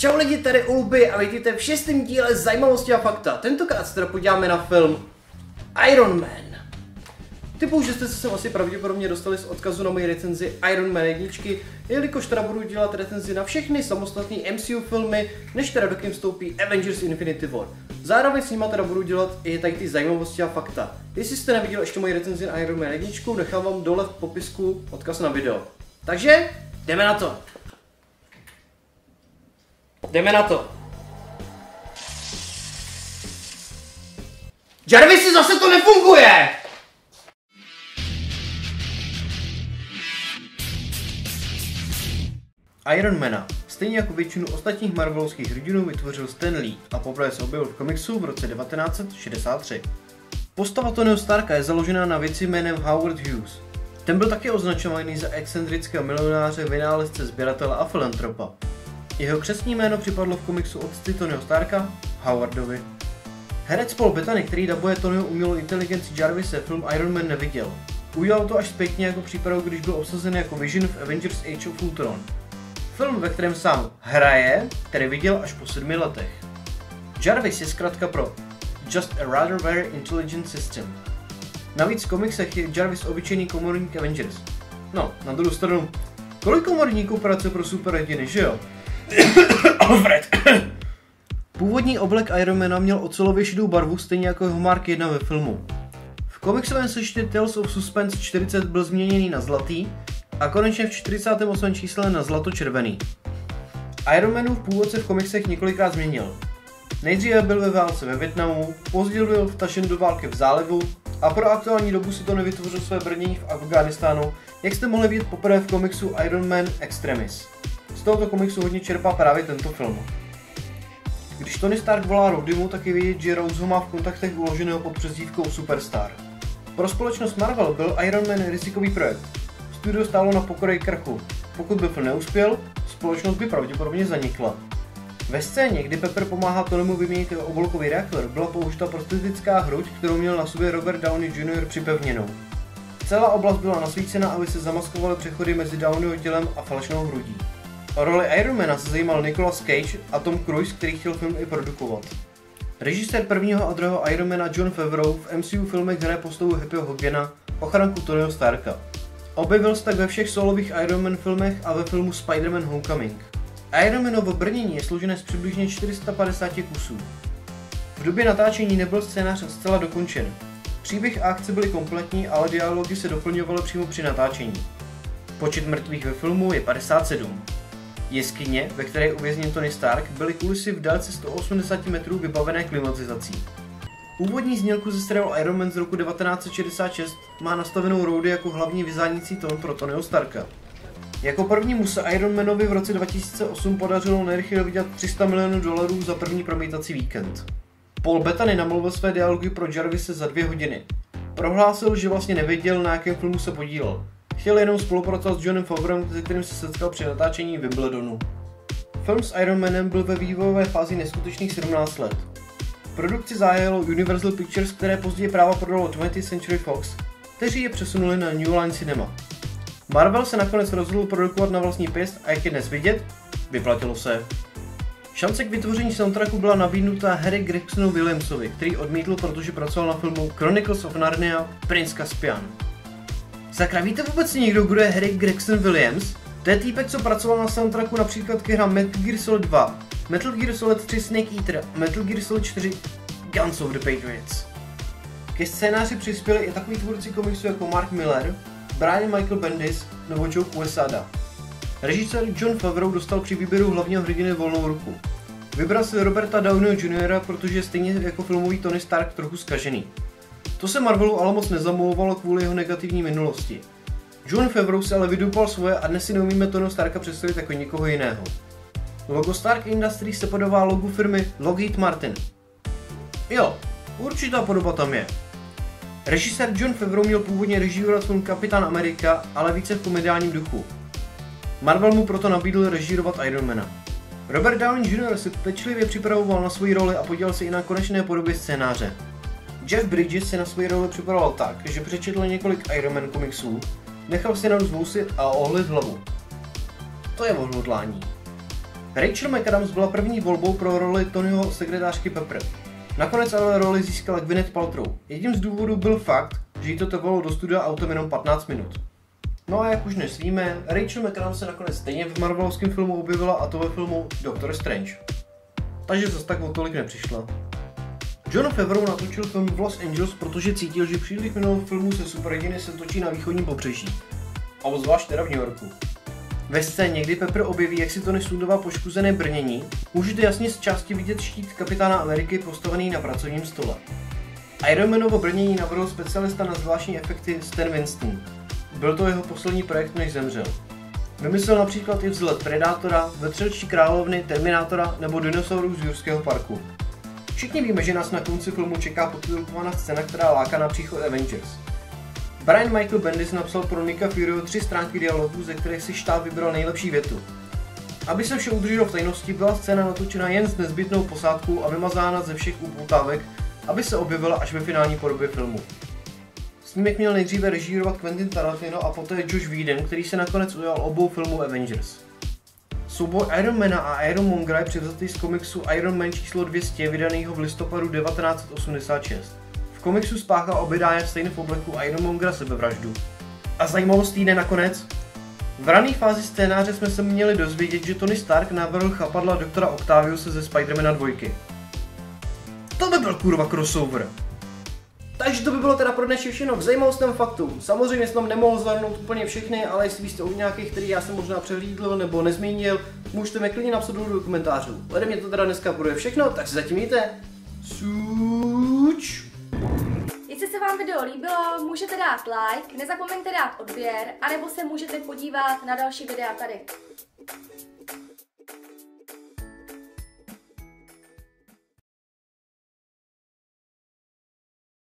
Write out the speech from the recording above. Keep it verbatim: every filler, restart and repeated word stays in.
Čau lidi, tady Uluby a vítejte v šestém díle Zajímavosti a fakta. Tentokrát se teda podíváme na film Iron Man. Typu, že jste se sem asi pravděpodobně dostali z odkazu na moji recenzi Iron Man jedna, jelikož teda budu dělat recenzi na všechny samostatné M C U filmy, než teda do kin vstoupí Avengers Infinity War. Zároveň s nima teda budu dělat i tady ty zajímavosti a fakta. Jestli jste neviděli ještě moji recenzi na Iron Man jedna, nechám vám dole v popisku odkaz na video. Takže jdeme na to. Jdeme na to. Jarvisi, zase to nefunguje! Ironmana, stejně jako většinu ostatních marvelovských hrdinů, vytvořil Stan Lee a poprvé se objevil v komiksu v roce devatenáct set šedesát tři. Postava Tonyho Starka je založená na vědci jménem Howard Hughes. Ten byl také označovaný za excentrického milionáře, vynálezce, sběratele a filantropa. Jeho křestní jméno připadlo v komiksu otci Tonyho Starka, Howardovi. Herec Paul Bettany, který dabuje Tonyho umělou inteligenci Jarvise, film Iron Man neviděl. Udělal to až zpětně jako přípravu, když byl obsazen jako Vision v Avengers Age of Ultron. Film, ve kterém sám hraje, který viděl až po sedmi letech. Jarvis je zkrátka pro Just a rather very intelligent system. Navíc v komiksech je Jarvis obyčejný komorník Avengers. No, na druhou stranu, kolik komorníků pracuje pro superhrdiny, že jo? Alfred! Původní oblek Ironmana měl ocelově šedou barvu, stejně jako jeho Mark jedna ve filmu. V komiksovém sešitě Tales of Suspense čtyřicet byl změněný na zlatý a konečně v čtyřicátém osmém čísle na zlato-červený. Ironmanův původ se v komiksech několikrát změnil. Nejdříve byl ve válce ve Vietnamu, později byl vtažen do války v zálivu a pro aktuální dobu si to nevytvořil své brnění v Afghánistánu, jak jste mohli vidět poprvé v komiksu Iron Man Extremis. Z tohoto komiksu hodně čerpá právě tento film. Když Tony Stark volá Rhodeymu, tak je vidět, že Rhodes ho má v kontaktech uloženého pod přezdívkou Superstar. Pro společnost Marvel byl Iron Man rizikový projekt. Studio stálo na pokraji krachu. Pokud by film neuspěl, společnost by pravděpodobně zanikla. Ve scéně, kdy Pepper pomáhá Tonymu vyměnit jeho oblokový reaktor, byla použita prostetická hruď, kterou měl na sobě Robert Downey junior připevněnou. Celá oblast byla nasvícena, aby se zamaskovaly přechody mezi Downeyho tělem a falešnou hrudí. O roli Ironmana se zajímal Nicolas Cage a Tom Cruise, který chtěl film i produkovat. Režisér prvního a druhého Ironmana Jon Favreau v M C U filmech hraje postavu Happyho Hogana, ochranku Tonyho Starka. Objevil se tak ve všech solových Iron Man filmech a ve filmu Spider-Man Homecoming. Ironmanovo brnění je složené z přibližně čtyři sta padesáti kusů. V době natáčení nebyl scénář zcela dokončen. Příběh a akce byly kompletní, ale dialogy se doplňovaly přímo při natáčení. Počet mrtvých ve filmu je padesát sedm. Jeskyně, ve které je uvězněn Tony Stark, byly kulisy v délce sto osmdesát metrů vybavené klimatizací. Původní znělku ze seriálu Iron Man z roku devatenáct set šedesát šest má nastavenou Rhodey jako hlavní vyzánící tón pro Tonyho Starka. Jako prvnímu se Iron Manovi v roce dva tisíce osm podařilo nejrychleji vydělat tři sta milionů dolarů za první promítací víkend. Paul Bettany namluvil své dialogy pro Jarvise za dvě hodiny. Prohlásil, že vlastně nevěděl, na jakém filmu se podílel. Chtěl jenom spolupracovat s Jonem Favreauem, se kterým se setkal při natáčení Wimbledonu. Film s Iron Manem byl ve vývojové fázi neskutečných sedmnáct let. Produkci zahájilo Universal Pictures, které později práva prodalo twentieth Century Fox, kteří je přesunuli na New Line Cinema. Marvel se nakonec rozhodl produkovat na vlastní pěst a jak je dnes vidět, vyplatilo se. Šance k vytvoření soundtracku byla nabídnuta Harry Gregsonu Williamsovi, který odmítl, protože pracoval na filmu Chronicles of Narnia Princ Caspian. Sakra, víte vůbec někdo, kdo je Harry Gregson Williams? To je týpek, co pracoval na soundtracku například k hrám Metal Gear Solid dva, Metal Gear Solid tři Snake Eater a Metal Gear Solid čtyři Guns of the Patriots. Ke scénáři přispěli i takový tvůrci komiksu jako Mark Millar, Brian Michael Bendis nebo Joe Quesada. Režisér Jon Favreau dostal při výběru hlavního hrdiny volnou ruku. Vybral si Roberta Downeyho juniora, protože je stejně jako filmový Tony Stark trochu zkažený. To se Marvelu ale moc nezamlouvalo kvůli jeho negativní minulosti. Jon Favreau se ale vydupal svoje a dnes si neumíme Tonyho Starka představit jako někoho jiného. Logo Stark Industries se podobá logu firmy Lockheed Martin. Jo, určitá podoba tam je. Režisér Jon Favreau měl původně režírovat film Kapitán Amerika, ale více v komediálním duchu. Marvel mu proto nabídl režírovat Ironmana. Robert Downey junior se pečlivě připravoval na svoji roli a podílel se i na konečné podobě scénáře. Jeff Bridges se na svoji roli připravoval tak, že přečetl několik Iron Man komiksů, nechal si narůst vousy a oholit hlavu. To je odhodlání. Rachel McAdams byla první volbou pro roli Tonyho sekretářky Pepper. Nakonec ale roli získala Gwyneth Paltrow. Jedním z důvodů byl fakt, že jí to trvalo do studia autem jenom patnáct minut. No a jak už dnes víme, Rachel McAdams se nakonec stejně v marvelovském filmu objevila, a to ve filmu Doctor Strange. Takže zase tak o tolik nepřišla. Jon Favreau natočil film v Los Angeles, protože cítil, že příliš mnoho filmů se superhrdiny se točí na východním pobřeží. A obzvlášť teda v New Yorku. Ve scéně, kdy Pepper objeví, jak si Tony sundává poškozené brnění, můžete jasně z části vidět štít kapitána Ameriky postavený na pracovním stole. Ironmanovo brnění navrhl specialista na zvláštní efekty Stan Winston. Byl to jeho poslední projekt, než zemřel. Vymyslel například i vzhled Predátora, Vetřelčí královny, Terminátora nebo dinosaurů z Jurského parku. Všichni víme, že nás na konci filmu čeká potitulkovaná scéna, která láká na příchod Avengers. Brian Michael Bendis napsal pro Nicka Furyho tři stránky dialogů, ze kterých si štáb vybral nejlepší větu. Aby se vše udrželo v tajnosti, byla scéna natočena jen s nezbytnou posádkou a vymazána ze všech upoutávek, aby se objevila až ve finální podobě filmu. Snímek měl nejdříve režírovat Quentin Tarantino a poté Joss Whedon, který se nakonec ujal obou filmů Avengers. Souboj Ironmana a Ironmongera je převzatý z komiksu Iron Man číslo dvě stě, vydanýho v listopadu devatenáct set osmdesát šest. V komiksu spáchal Obadiah Stane v obleku Ironmongera sebevraždu. A zajímavost týdne nakonec? V rané fázi scénáře jsme se měli dozvědět, že Tony Stark navrhl chapadla doktora Octaviuse ze Spidermana dva. To by byl kurva crossover. Takže to by bylo teda pro dnešní všechno k zajímavostem faktům. Samozřejmě jsem tam nemohl zhrnout úplně všechny, ale jestli jste o nějakých, který já jsem možná přehlídl nebo nezmínil, můžete mi klidně napsat do komentářů. Ode mě to teda dneska bude všechno, tak se zatím mějte. Suč. Jestli se vám video líbilo, můžete dát like, nezapomeňte dát odběr, anebo se můžete podívat na další videa tady.